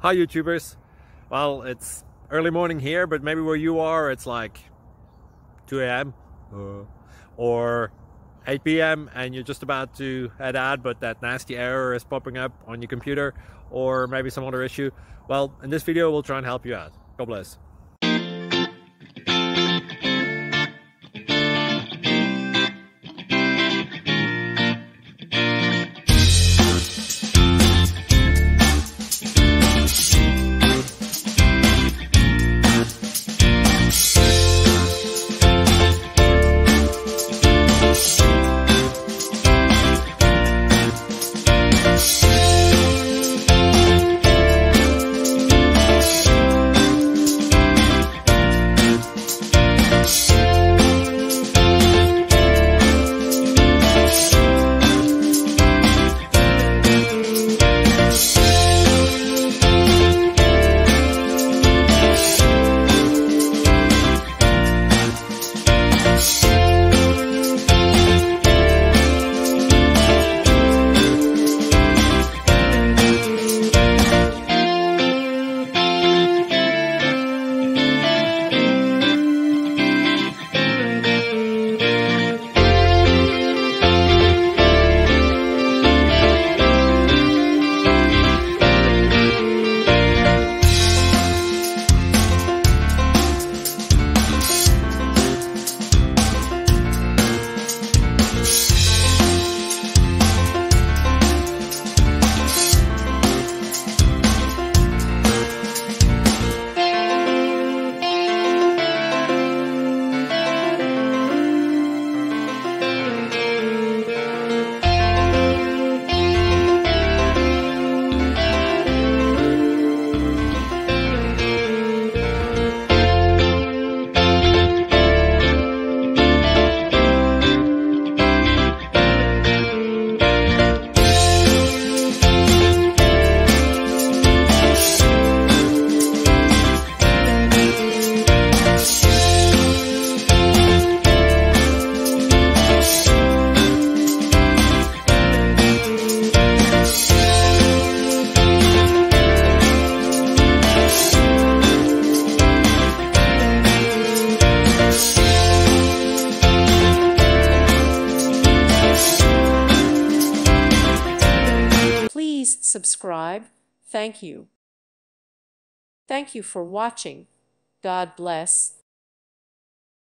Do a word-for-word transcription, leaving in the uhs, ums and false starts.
Hi YouTubers. Well, it's early morning here, but maybe where you are it's like two A M uh, or eight P M and you're just about to head out, but that nasty error is popping up on your computer, or maybe some other issue. Well, in this video we'll try and help you out. God bless. Please subscribe. Thank you. Thank you for watching. God bless.